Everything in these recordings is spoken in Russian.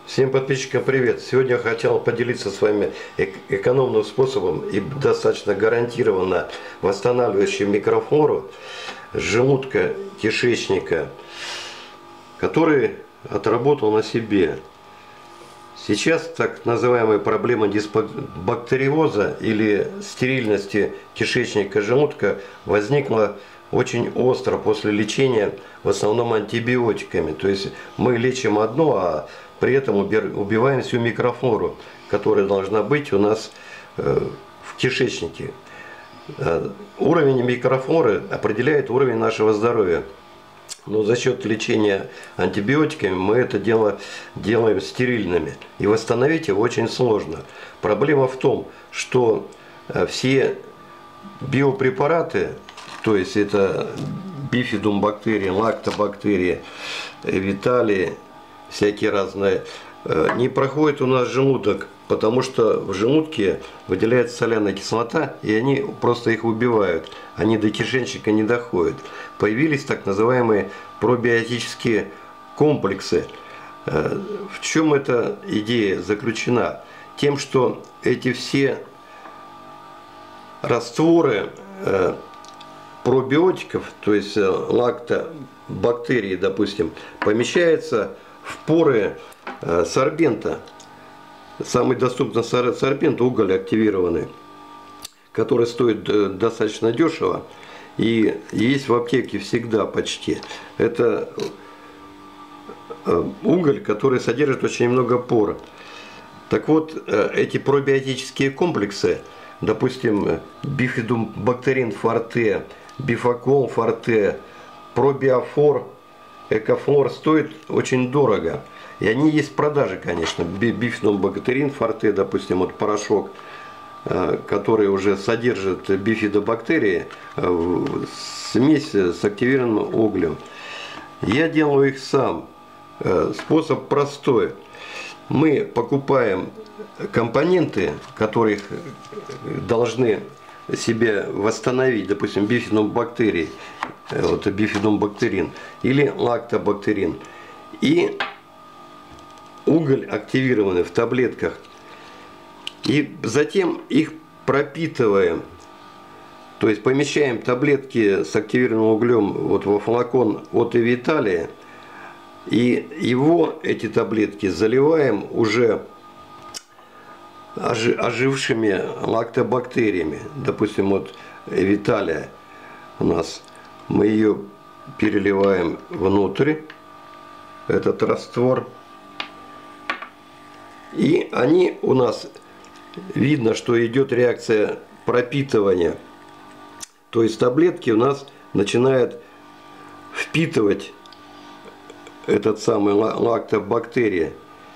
Всем подписчикам привет! Сегодня я хотел поделиться с вами экономным способом и достаточно гарантированно восстанавливающим микрофлору желудка, кишечника, который отработал на себе. Сейчас так называемая проблема дисбактериоза или стерильности кишечника, желудка возникла очень остро после лечения в основном антибиотиками. То есть мы лечим одно, а при этом убиваем всю микрофлору, которая должна быть у нас в кишечнике. Уровень микрофлоры определяет уровень нашего здоровья. Но за счет лечения антибиотиками мы это дело делаем стерильными. И восстановить его очень сложно. Проблема в том, что все биопрепараты, то есть это бифидум-бактерии, лактобактерии, виталии, всякие разные, не проходят у нас желудок, потому что в желудке выделяется соляная кислота, и они просто их убивают. Они до кишечника не доходят. Появились так называемые пробиотические комплексы. В чем эта идея заключена? Тем, что эти все растворы пробиотиков, то есть лактобактерии, допустим, помещаются в поры сорбента. Самый доступный сорбент — уголь активированный, который стоит достаточно дешево и есть в аптеке всегда почти. Это уголь, который содержит очень много пор. Так вот, эти пробиотические комплексы, допустим, бифидумбактерин форте, бифакол форте, пробиофор, экофлор, стоит очень дорого. И они есть в продаже, конечно. Бифидумбактерин форте, допустим, вот порошок, который уже содержит бифидобактерии, смесь с активированным углем. Я делаю их сам. Способ простой. Мы покупаем компоненты, которые должны себе восстановить, допустим, бифидумбактерии, вот бифидумбактерин или лактобактерин, и уголь активированный в таблетках. И затем их пропитываем, то есть помещаем таблетки с активированным углем вот во флакон от Виталия, и эти таблетки заливаем уже ожившими лактобактериями. Допустим, вот Виталия у нас, мы ее переливаем внутрь, этот раствор, и они у нас, видно, что идет реакция пропитывания. То есть таблетки у нас начинают впитывать этот самый лактобактерии.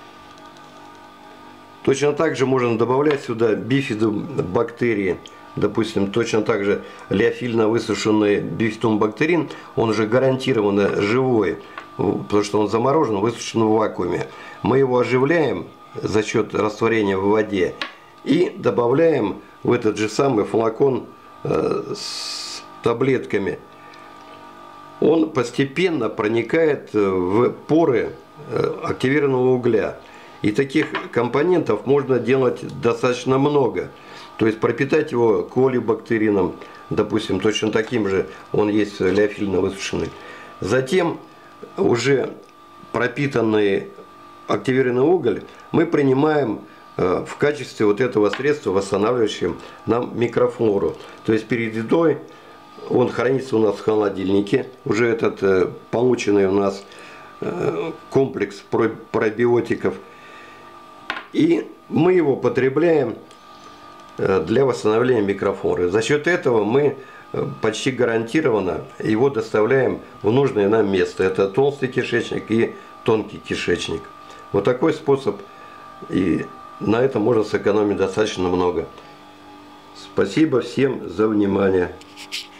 Точно так же можно добавлять сюда бифидобактерии. Допустим, точно так же лиофильно высушенный бифидумбактерин, он уже гарантированно живой, потому что он заморожен, высушен в вакууме. Мы его оживляем за счет растворения в воде и добавляем в этот же самый флакон с таблетками. Он постепенно проникает в поры активированного угля. И таких компонентов можно делать достаточно много. То есть пропитать его колибактерином, допустим, точно таким же, он есть лиофильно высушенный. Затем уже пропитанный активированный уголь мы принимаем в качестве вот этого средства, восстанавливающего нам микрофлору. То есть перед едой он хранится у нас в холодильнике, уже этот полученный у нас комплекс пробиотиков. И мы его потребляем для восстановления микрофлоры. За счет этого мы почти гарантированно его доставляем в нужное нам место. Это толстый кишечник и тонкий кишечник. Вот такой способ, и на этом можно сэкономить достаточно много. Спасибо всем за внимание.